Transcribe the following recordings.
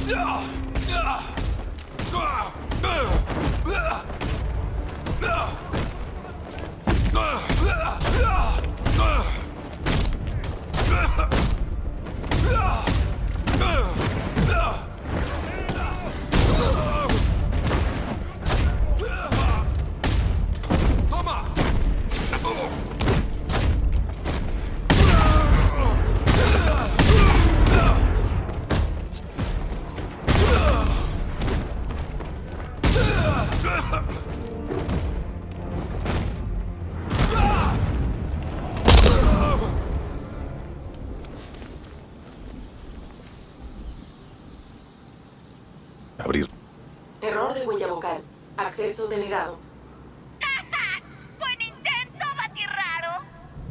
Abrir. Error de huella vocal. Acceso denegado. ¡Buen intento, batirraro!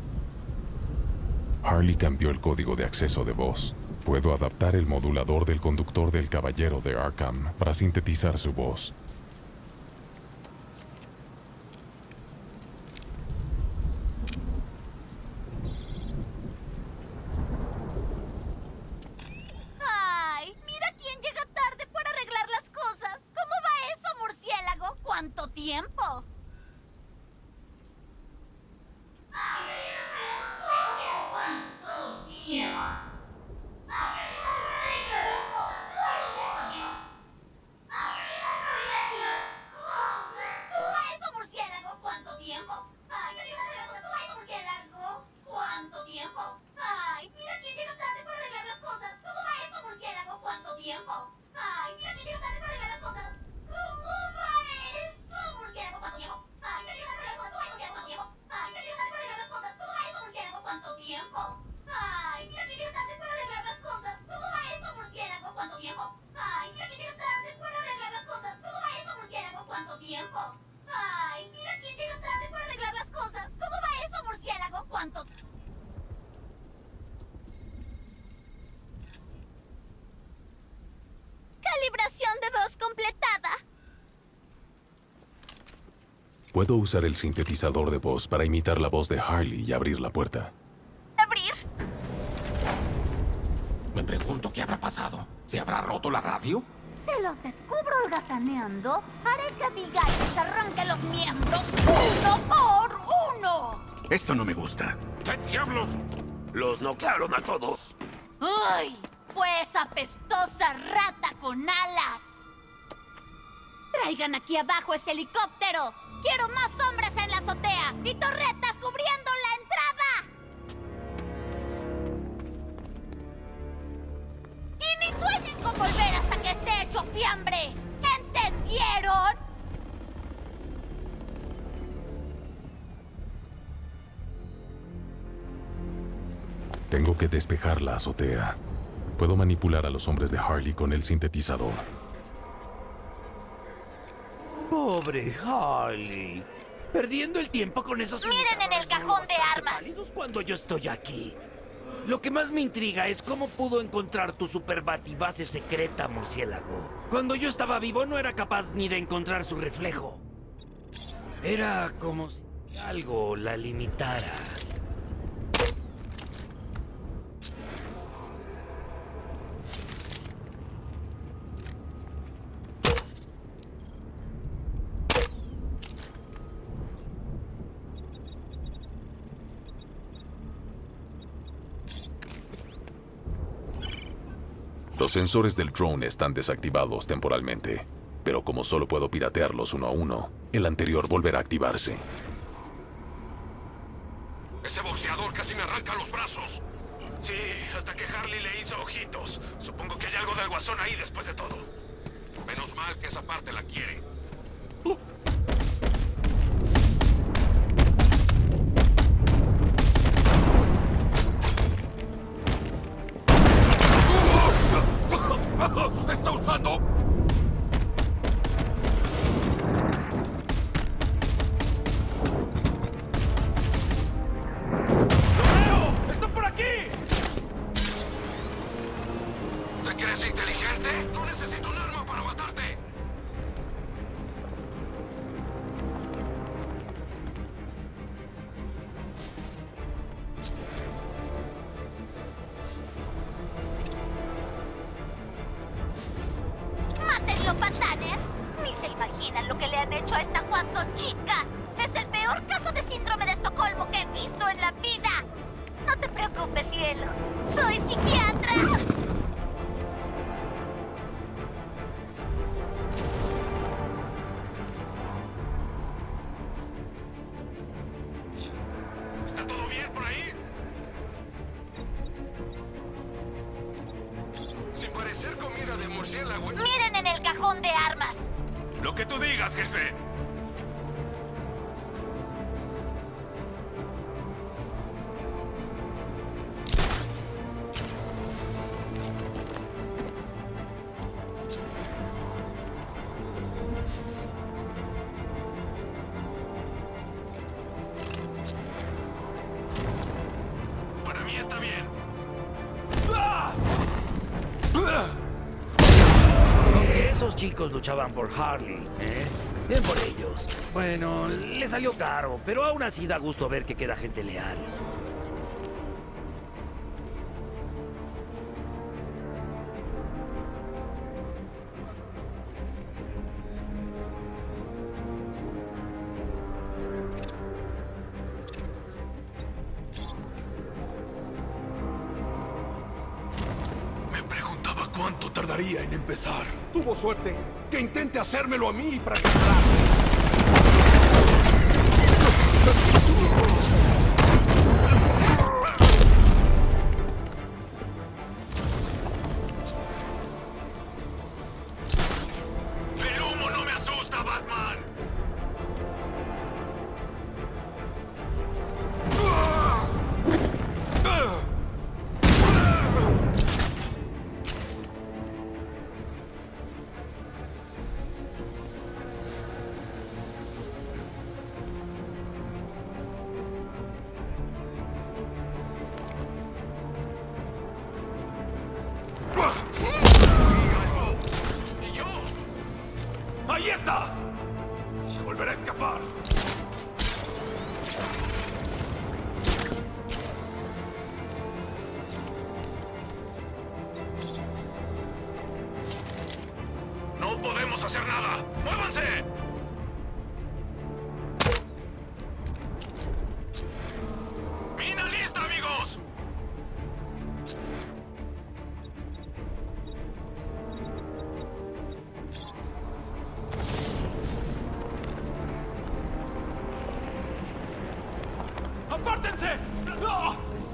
Harley cambió el código de acceso de voz. Puedo adaptar el modulador del conductor del Caballero de Arkham para sintetizar su voz. ¡Ay! ¡Mira quién llega tarde para arreglar las cosas! ¿Cómo va eso, murciélago? ¿Cuánto tiempo? ¿Cómo va eso, murciélago? ¿Cuánto tiempo? ¡Ay, qué lindo! ¿Cómo va eso, murciélago? ¿Cuánto tiempo? ¡Ay, mira quién llega tarde para arreglar las cosas! ¿Cómo va eso, murciélago? ¿Cuánto tiempo? ¡Ay, mira quién llega tarde para arreglar las cosas! ¿Cómo va eso, murciélago? ¿Cuánto tiempo? ¡Ay, mira quién llega tarde para arreglar las cosas! ¡Ay, mira quién llega tarde para arreglar las cosas! ¿Cómo va eso, murciélago? ¿Cuánto tiempo? ¡Ay, mira quién llega tarde para arreglar las cosas! ¿Cómo va eso, murciélago? ¿Cuánto tiempo? ¡Ay, mira quién llega tarde para arreglar las cosas! ¿Cómo va eso, murciélago? ¿Cuánto tiempo? ¡Ay, mira quién llega tarde para arreglar las cosas! ¿Cómo va eso, murciélago? ¿Cuánto? Calibración de voz completada. Puedo usar el sintetizador de voz para imitar la voz de Harley y abrir la puerta. Abrir. Me pregunto qué habrá pasado. ¿Se habrá roto la radio? Si los descubro holgazaneando, haré que Abigail se arranque los miembros uno por uno. Esto no me gusta. ¿Qué diablos? Los noquearon a todos. ¡Ay! Pues apestosa rata con alas. Traigan aquí abajo ese helicóptero. Quiero más hombres en la azotea y torretas cubriendo la entrada. Y ni sueñen con volver hasta que esté hecho fiambre. ¿Entendieron? Tengo que despejar la azotea. Puedo manipular a los hombres de Harley con el sintetizador. Pobre Harley. Perdiendo el tiempo con esos... Miren en el cajón de armas. Válidos cuando yo estoy aquí. Lo que más me intriga es cómo pudo encontrar tu super batibase secreta, murciélago. Cuando yo estaba vivo no era capaz ni de encontrar su reflejo. Era como si algo la limitara. Los sensores del drone están desactivados temporalmente, pero como solo puedo piratearlos uno a uno, el anterior volverá a activarse. Ese boxeador casi me arranca los brazos. Sí, hasta que Harley le hizo ojitos. Supongo que hay algo del guasón ahí después de todo. Menos mal que esa parte la quiere. ¡Está usando! ¡Lo veo! ¡Está por aquí! ¿Te crees inteligente? No necesito un arma para matarte. estilo patanes? Ni se imaginan lo que le han hecho a esta guasón chica. Es el peor caso de síndrome de Estocolmo que he visto en la vida. No te preocupes, cielo. Soy psiquiatra. ¿Está todo bien por ahí? Sin parecer comida de murciélago. Miren en el cajón de armas. Lo que tú digas, jefe. Para mí está bien. Aunque esos chicos luchaban por Harley, ¿eh? Bien por ellos. Bueno, le salió caro, pero aún así da gusto ver que queda gente leal. Me preguntaba cuánto tardaría en empezar. Tuvo suerte. Que intente hacérmelo a mí y fracasar. El humo no me asusta, Batman. ¿Y yo? ¡Ahí estás! Se volverá a escapar. No podemos hacer nada. ¡Muévanse! ¡Mina lista, amigos! ¡Apártense! ¡Ah!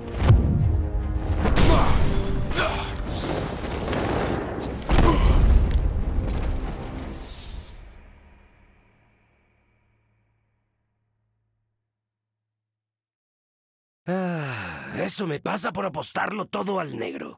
Eso me pasa por apostarlo todo al negro.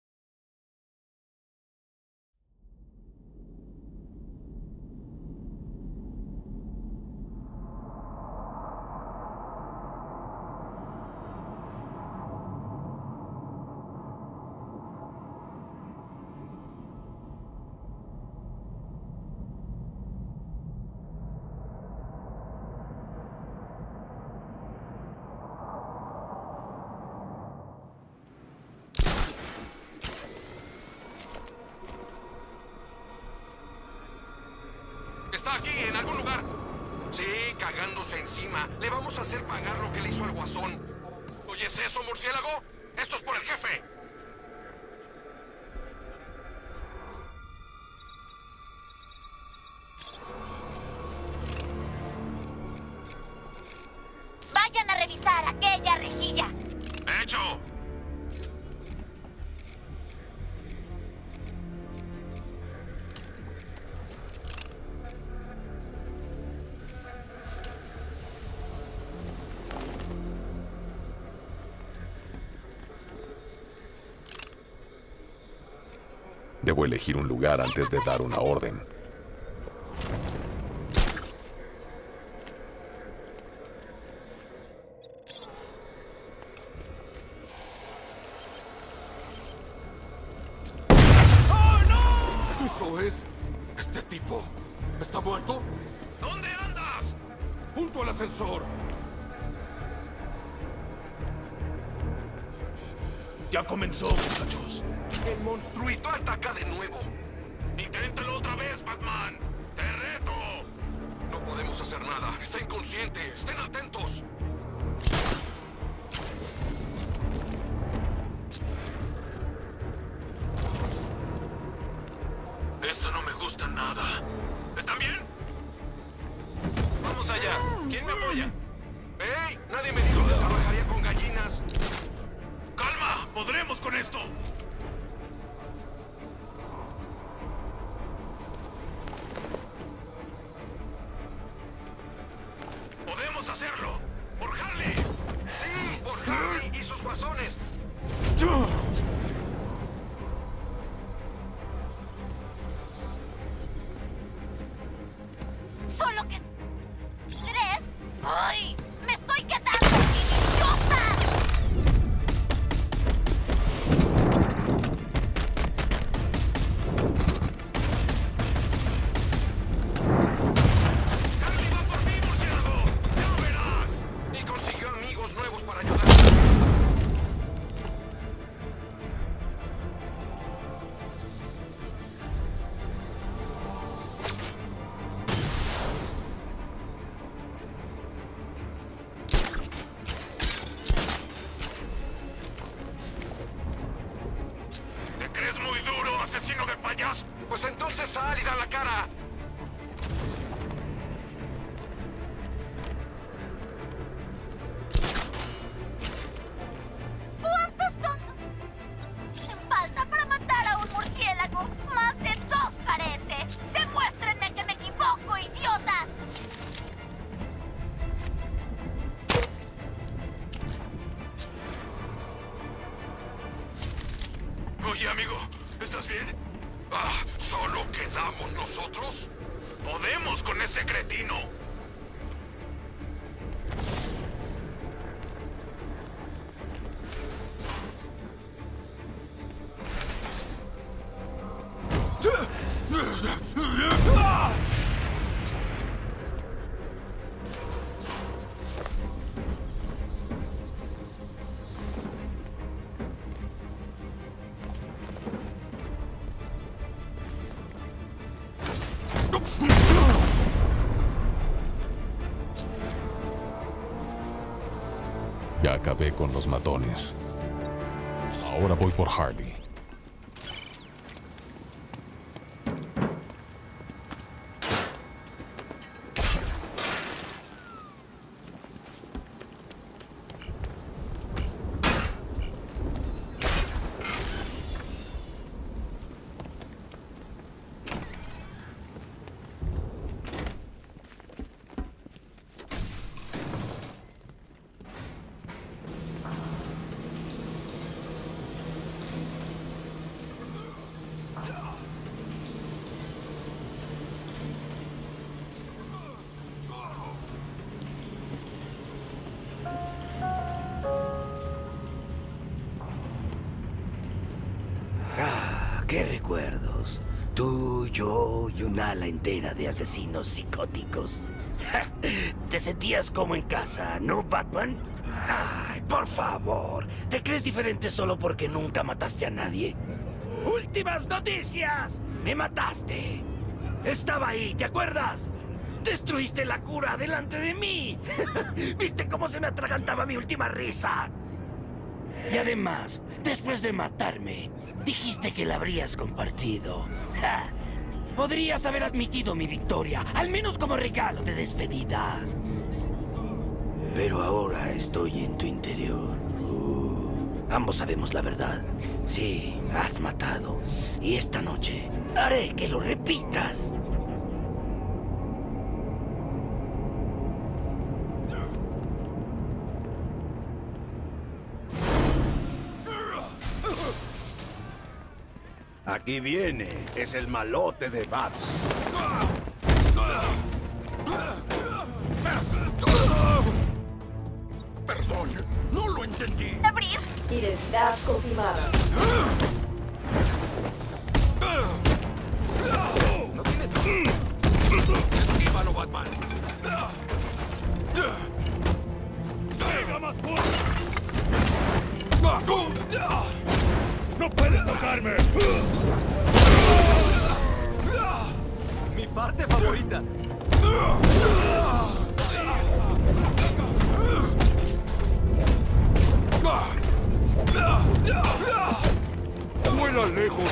Está aquí, en algún lugar. Sí, cagándose encima. Le vamos a hacer pagar lo que le hizo al guasón. ¿Oyes eso, murciélago? Esto es por el jefe. Vayan a revisar aquella rejilla. ¡Hecho! Debo elegir un lugar antes de dar una orden. ¿Eso es? ¿Este tipo? ¿Está muerto? ¿Dónde andas? Junto al ascensor. Ya comenzó, muchachos. El monstruito ataca de nuevo. Inténtalo otra vez, haces, Batman? ¡Te reto! No podemos hacer nada. Está inconsciente. Estén atentos. Esto no me gusta nada. ¿Están bien? Vamos allá. ¿Quién me apoya? ¡Ey! Nadie me dijo que trabajaría con gallinas. ¡Calma! ¡Podremos con esto! ¡Podemos hacerlo! ¡Por Harley! ¡Sí! ¡Por Harley y sus guasones! Solo que... ¿3? ¡Ay! ¡Me estoy quedando, idiota! ¡Harley va por ti, murciélago! ¡Ya verás! Y consiguió amigos nuevos para ayudar. ¿Te crees muy duro, asesino de payaso? Pues entonces sal y da la cara. ¿Cuántos tontos falta para matar a un murciélago? Más de 2 parece. ¡Demuéstrenme que me equivoco, idiotas! Oye, amigo, ¿estás bien? Ah, ¿solo quedamos nosotros? ¡Podemos con ese cretino! Ya acabé con los matones. Ahora voy por Harley. ¡Qué recuerdos! Tú, yo y un ala entera de asesinos psicóticos. Te sentías como en casa, ¿no, Batman? Ay, por favor. ¿Te crees diferente solo porque nunca mataste a nadie? ¡Últimas noticias! ¡Me mataste! Estaba ahí, ¿te acuerdas? ¡Destruiste la cura delante de mí! ¿Viste cómo se me atragantaba mi última risa? Y además, después de matarme, dijiste que la habrías compartido. ¡Ja! Podrías haber admitido mi victoria, al menos como regalo de despedida. Pero ahora estoy en tu interior. Ambos sabemos la verdad. Sí, has matado. Y esta noche haré que lo repitas. Aquí viene. Es el malote de Batman. Perdón, no lo entendí. ¿Abrir? Identidad confirmada. No tienes... Esquívalo, Batman. ¡Pega más fuerte! ¡No puedes tocarme! cerca. ¡Vuela lejos!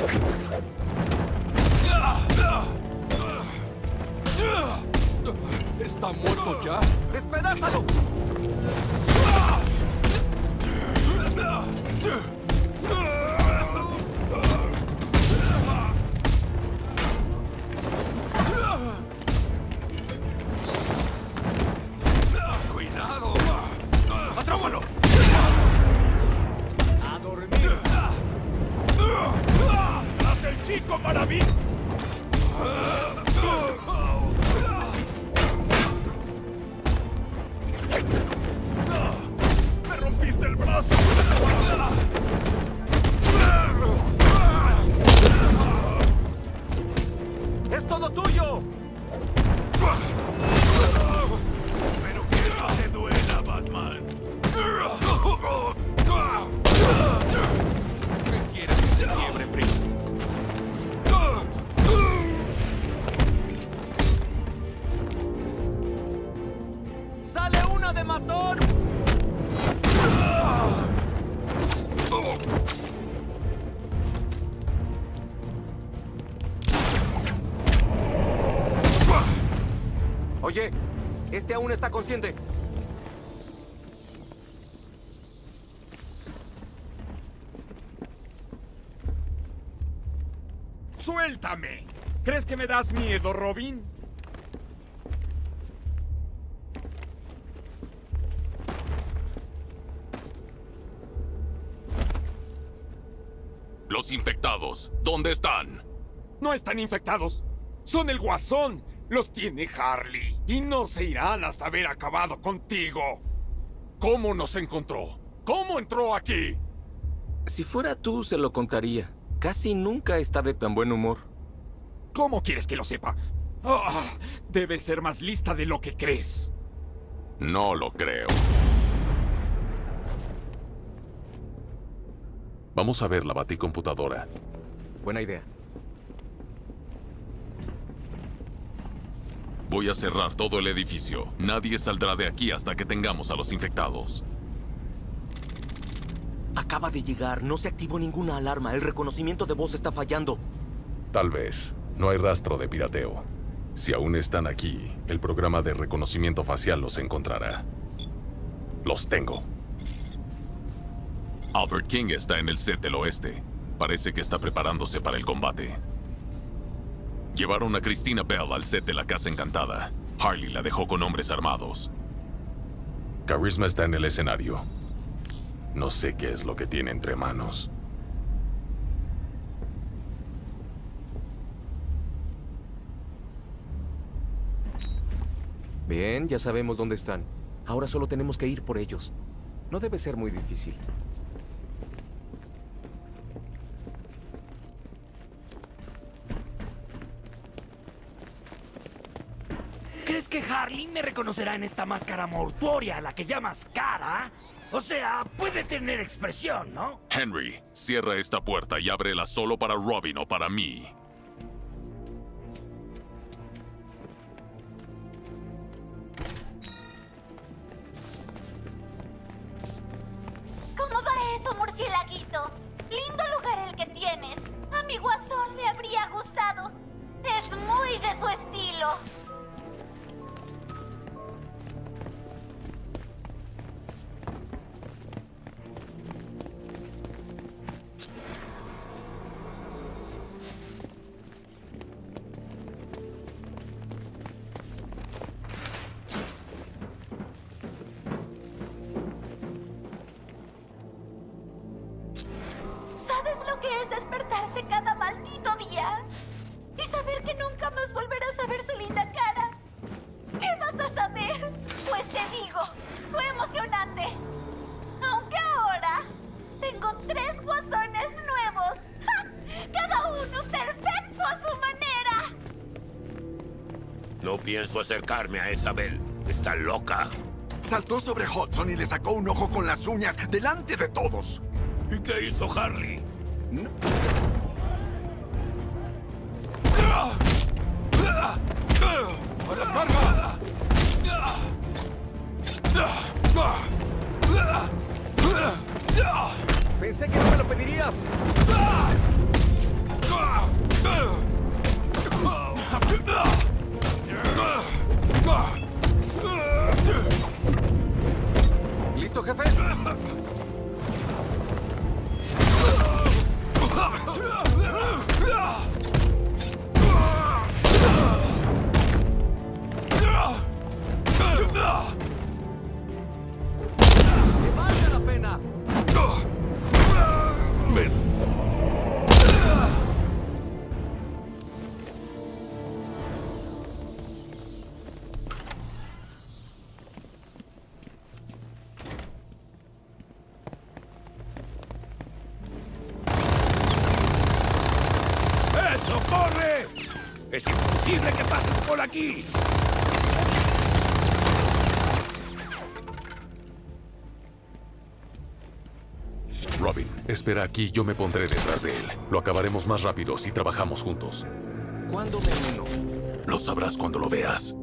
¿Está muerto ya? ¡Despedázalo! ¡Cuidado! ¡Atrápalo! ¡A dormir! ¡Haz el chico maravilla! ¡Me rompiste el brazo! ¡Es todo tuyo! Espero que no te duela, Batman. ¿Qué quieres que te quiebre, primo? ¡Sale una de matón! Oye, este aún está consciente. ¡Suéltame! ¿Crees que me das miedo, Robin? Los infectados, ¿dónde están? No están infectados. Son el Guasón. Los tiene Harley. Y no se irán hasta haber acabado contigo. ¿Cómo nos encontró? ¿Cómo entró aquí? Si fuera tú, se lo contaría. Casi nunca está de tan buen humor. ¿Cómo quieres que lo sepa? Ah, debe ser más lista de lo que crees. No lo creo. Vamos a ver la baticomputadora. Buena idea. Voy a cerrar todo el edificio. Nadie saldrá de aquí hasta que tengamos a los infectados. Acaba de llegar. No se activó ninguna alarma. El reconocimiento de voz está fallando. Tal vez. No hay rastro de pirateo. Si aún están aquí, el programa de reconocimiento facial los encontrará. Los tengo. Albert King está en el set del oeste. Parece que está preparándose para el combate. Llevaron a Christina Bell al set de la Casa Encantada. Harley la dejó con hombres armados. Charisma está en el escenario. No sé qué es lo que tiene entre manos. Bien, ya sabemos dónde están. Ahora solo tenemos que ir por ellos. No debe ser muy difícil. ¿Crees que Harley me reconocerá en esta máscara mortuoria a la que llamas cara? O sea, puede tener expresión, ¿no? Henry, cierra esta puerta y ábrela solo para Robin o para mí. ¿Cómo va eso, murcielaguito? Lindo lugar el que tienes. A mi Guasón le habría gustado. Es muy de su estilo. ¿Sabes lo que es despertarse cada maldito día? Y saber que nunca más volverás a ver su linda cara. ¿Qué vas a saber? Pues te digo, fue emocionante. Aunque ahora tengo 3 guasones nuevos. ¡Ja! Cada uno perfecto a su manera. No pienso acercarme a esa Bell. Está loca. Saltó sobre Hudson y le sacó un ojo con las uñas delante de todos. ¿Y qué hizo Harley? Pensé que no me lo pedirías. ¿Listo, jefe? ¡Que valga la pena! Ven. ¡Eso, corre! ¡Es imposible que pases por aquí! Robin, espera aquí, yo me pondré detrás de él. Lo acabaremos más rápido si trabajamos juntos. ¿Cuándo me uno? Lo sabrás cuando lo veas.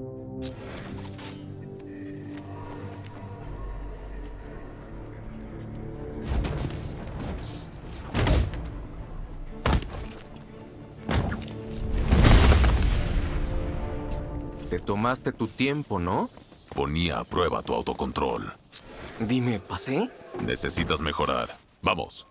Te tomaste tu tiempo, ¿no? Ponía a prueba tu autocontrol. Dime, ¿pasé? Necesitas mejorar. Vamos.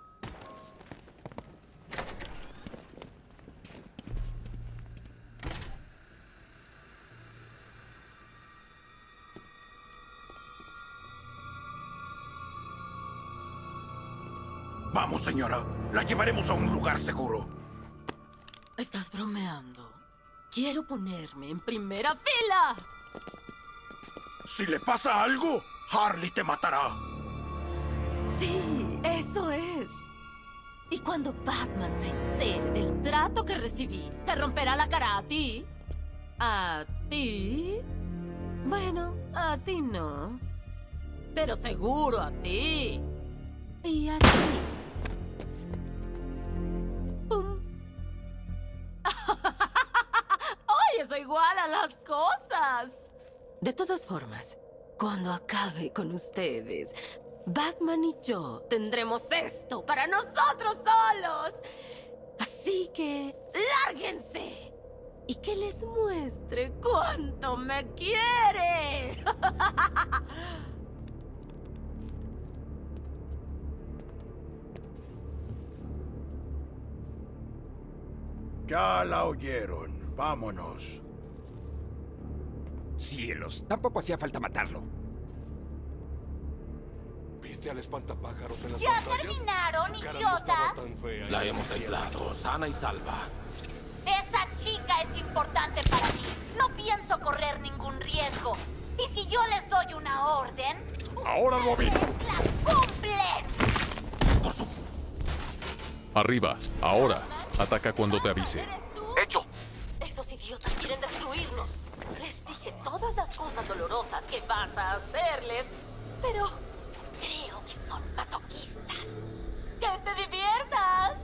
Vamos, señora. La llevaremos a un lugar seguro. Estás bromeando. Quiero ponerme en primera fila. Si le pasa algo, Harley te matará. Sí, eso es. Y cuando Batman se entere del trato que recibí, ¿te romperá la cara a ti? ¿A ti? Bueno, a ti no. Pero seguro a ti. Y a ti. ¡Pum! ¡Oye, soy igual a las cosas! De todas formas, cuando acabe con ustedes, Batman y yo tendremos esto para nosotros solos. Así que, lárguense. Y que les muestre cuánto me quiere. Ya la oyeron. Vámonos. Cielos, tampoco hacía falta matarlo. ¿Viste al espantapájaros en las ¡Ya pantallas? terminaron, Su cara no idiotas! estaba tan fea. La hemos aislado, sana y salva. Esa chica es importante para mí. No pienso correr ningún riesgo. Y si yo les doy una orden, Ahora, Robin. ustedes la cumplen. Arriba, ahora. Ataca cuando te avise. ¿Eres tú? ¡Hecho! Esos idiotas quieren destruirnos. Les dije todas las cosas dolorosas que vas a hacerles, pero creo que son masoquistas. ¡Que te diviertas!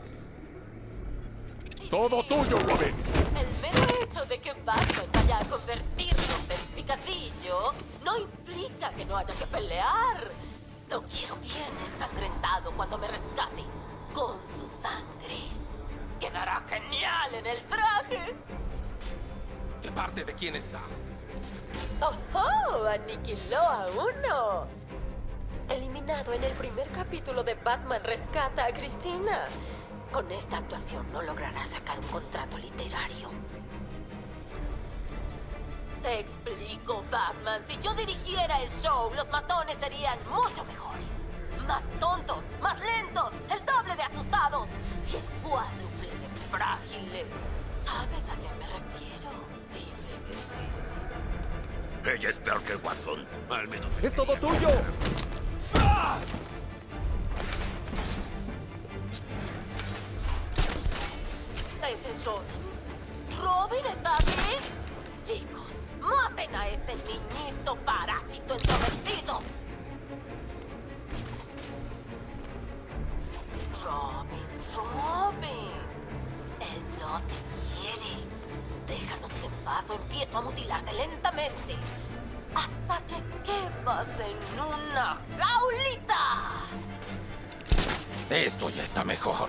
¡Todo tuyo, Robin! El mero hecho de que Batman vaya a convertirnos en picadillo no implica que no haya que pelear. Lo quiero bien ensangrentado cuando me rescate. Con su sangre. Quedará genial en el traje. ¿De parte de quién está? ¡Oh! Aniquiló a uno. Eliminado en el primer capítulo de Batman Rescata a Cristina. Con esta actuación no logrará sacar un contrato literario. Te explico, Batman. Si yo dirigiera el show, los matones serían mucho mejores. Más tontos, más lentos, el doble de asustados y el cuádruple de frágiles. ¿Sabes a qué me refiero? Dime que sí. Ella es peor que el Guasón. Al menos... ¡Es todo tuyo! ¿Ese es Robin? ¿Robin está bien? Chicos, maten a ese niñito parásito introvertido. Robin. Él no te quiere. Déjanos en paz o empiezo a mutilarte lentamente. Hasta que quepas en una jaulita. Esto ya está mejor.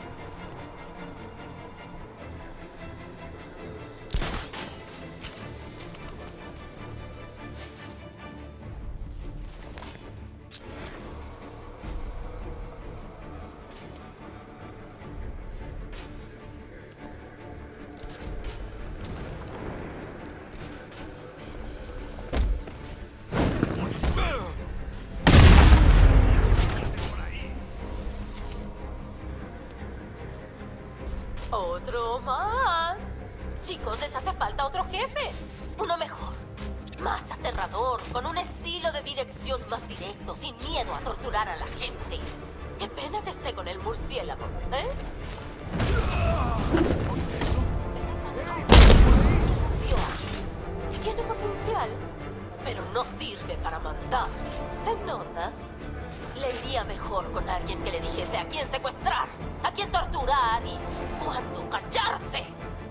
Otro más. Chicos, les hace falta otro jefe. Uno mejor. Más aterrador, con un estilo de dirección más directo, sin miedo a torturar a la gente. Qué pena que esté con el murciélago, ¿eh? Tiene potencial, pero no sirve para mandar. ¿Se nota? Le iría mejor con alguien que le dijese a quién secuestrar, a quién torturar y cuándo callarse.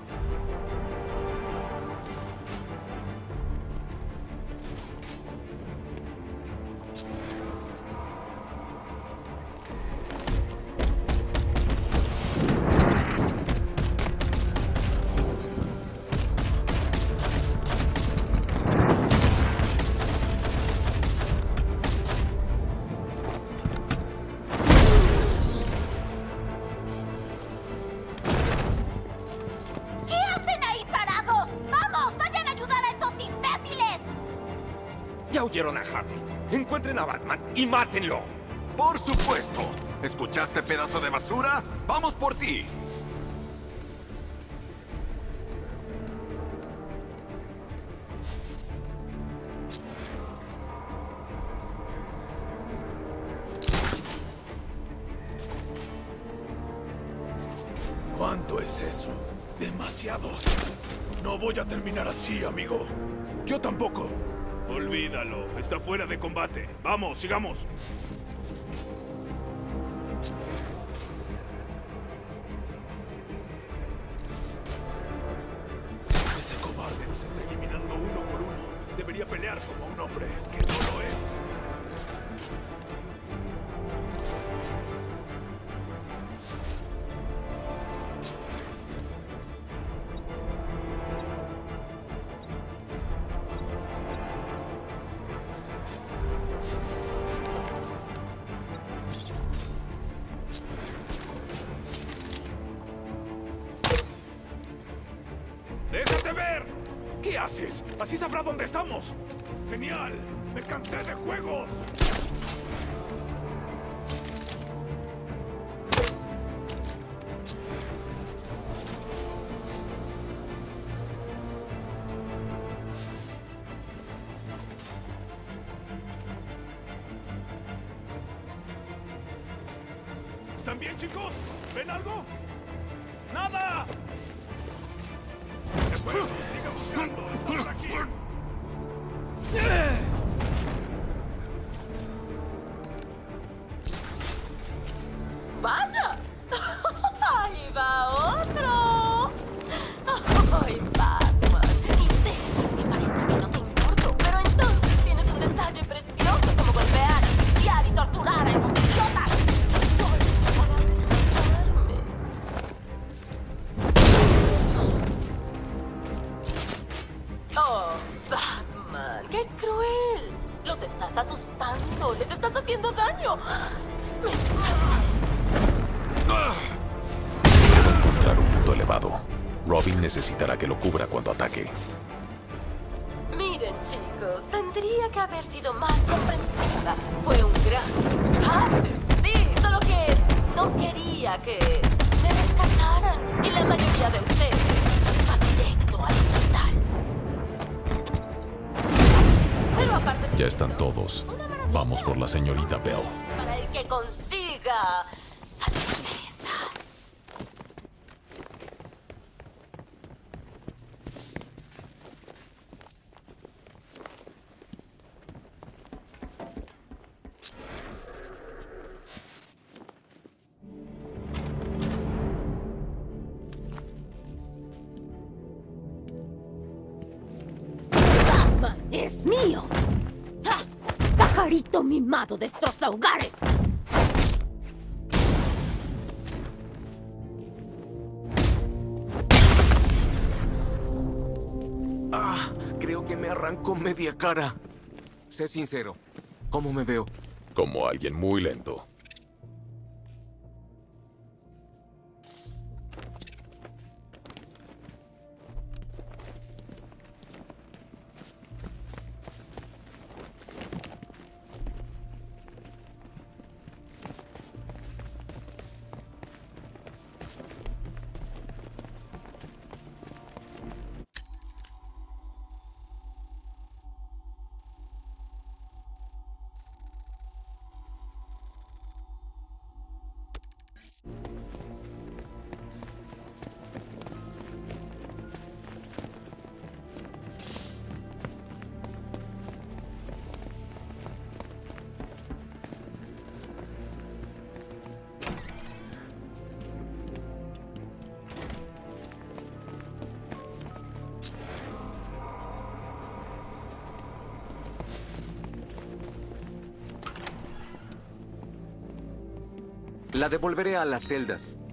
Ya oyeron a Harley. Encuentren a Batman y mátenlo. Por supuesto. ¿Escuchaste, pedazo de basura? ¡Vamos por ti! ¿Cuánto es eso? Demasiados. No voy a terminar así, amigo. Yo tampoco. Olvídalo. Está fuera de combate. Vamos, sigamos. Ese cobarde nos está eliminando uno por uno. Debería pelear como un hombre. Es que no lo es. ¡Déjate ver! ¿Qué haces? Así sabrá dónde estamos. ¡Genial! ¡Me cansé de juegos! ¿Están bien, chicos? ¿Ven algo? ¡Nada! ¡Siga buscando! ¡Estamos aquí! ¡Vaya! ¡Ahí va otro! ¡Ay, Batman! Intentas que parezca que no te importo, pero entonces tienes un detalle precioso como golpear, asfixiar y torturar a esos idiotas. Solo para rescatarme. Oh, Batman, qué cruel. Los estás asustando, les estás haciendo daño. Debo encontrar un punto elevado. Robin necesitará que lo cubra cuando ataque. Miren, chicos, tendría que haber sido más comprensiva. Fue un gran rescate, sí, solo que no quería que me rescataran. Y la mayoría de ustedes va directo al hospital. Pero aparte de Ya están todos. Vamos por la señorita Bell. para el que consiga salir de esta. Batman es mío. ¡Ah! Pajarito mimado destroza hogares. Creo que me arrancó media cara. Sé sincero. ¿Cómo me veo? Como alguien muy lento. La devolveré a las celdas.